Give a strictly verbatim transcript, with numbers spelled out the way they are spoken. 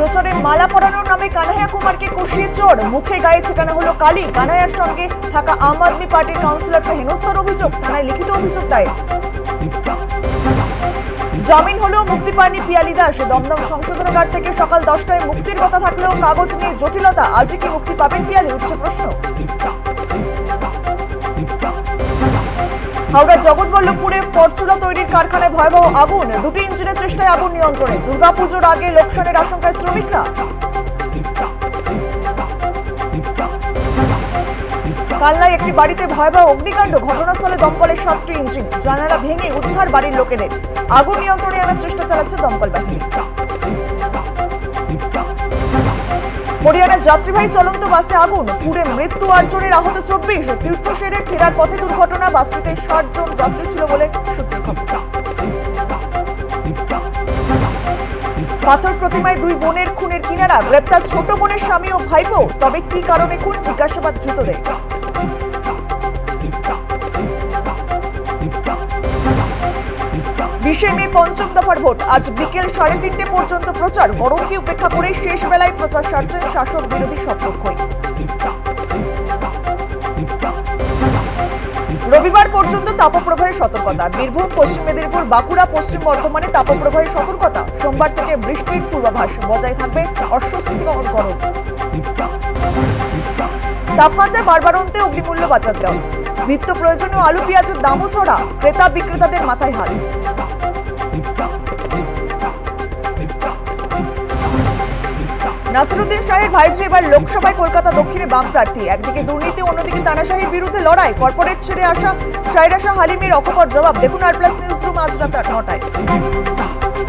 প্রচারে মালা পরানোর নামে কানাইয়া কুমারকে কষিয়ে চোর, মুখে গায়ে ছেটানো হলো কালি। কানাইয়ার সঙ্গে থাকা আম আদমি পার্টির কাউন্সিলরকে হেনস্থার অভিযোগ, থানায় লিখিত অভিযোগ দায়ের। জামিন হলেও মুক্তি পায়নি পিয়ালি দাস। দমদম সংশোধনাগার থেকে সকাল দশটায় মুক্তির কথা থাকলেও কাগজ নিয়ে জটিলতা। আজই কি মুক্তি পাবেন পিয়ালি, উঠছে প্রশ্ন। হাওড়া জগৎবল্লভপুরে পরচুলা তৈরির কারখানায় ভয়াবহ আগুন, দুটি ইঞ্জিনের চেষ্টায় আগুন নিয়ন্ত্রণে। দুর্গাপুজোর আগে লোকসানের আশঙ্কায় শ্রমিকরা। কালনায় একটি বাড়িতে ভয়াবহ অগ্নিকাণ্ড, ঘটনাস্থলে দমকলের সাতটি ইঞ্জিন, জানালা ভেঙে উদ্ধার বাড়ির লোকেদের। আগুন নিয়ন্ত্রণে আনার চেষ্টা চালাচ্ছে দমকল বাহিনী। হরিয়ানার যাত্রীবাহী চলন্ত বাসে আগুন, পুড়ে মৃত্যু আট জনের, আহত চব্বিশ। তীর্থ সেরে ফেরার পথে দুর্ঘটনা, বাসটিতে ষাট জন যাত্রী ছিল বলে সূত্রের খবর। পাথর প্রতিমায় দুই বোনের খুনের কিনারা, গ্রেপ্তার ছোট বোনের স্বামী ও ভাইপো। তবে কি কারণে খুন, জিজ্ঞাসাবাদ ধৃতদের। বিশে মে পঞ্চম দফার ভোট, আজ বিকেল সাড়ে তিনটে পর্যন্ত প্রচার। গরমকে উপেক্ষা করে শেষ বেলায় প্রচার সারছেন শাসক বিরোধী সব পক্ষই। রবিবার পর্যন্ত তাপপ্রবাহের সতর্কতা। বীরভূম, পশ্চিম মেদিনীপুর, বাঁকুড়া, পশ্চিম বর্ধমানে তাপপ্রবাহের সতর্কতা। সোমবার থেকে বৃষ্টির পূর্বাভাস, বজায় থাকবে অস্বস্তিকর গরম। তাপমাত্রা বাড়বাড়ন্তে অগ্নিমূল্য বাজার দেওয়া, নিত্য প্রয়োজনীয় আলু পেঁয়াজের দামও চড়া, ক্রেতা বিক্রেতাদের মাথায় হাত। নাসিরুদ্দিন শাহের ভাইঝি এবার লোকসভায় কলকাতা দক্ষিণে বাম প্রার্থী। একদিকে দুর্নীতি, অন্যদিকে তানাশাহির বিরুদ্ধে লড়াই। কর্পোরেট ছেড়ে আসা শাহের হালিমের অকপট জবাব। দেখুন আর প্লাস নিউজ রুম আজ রাত নটায়।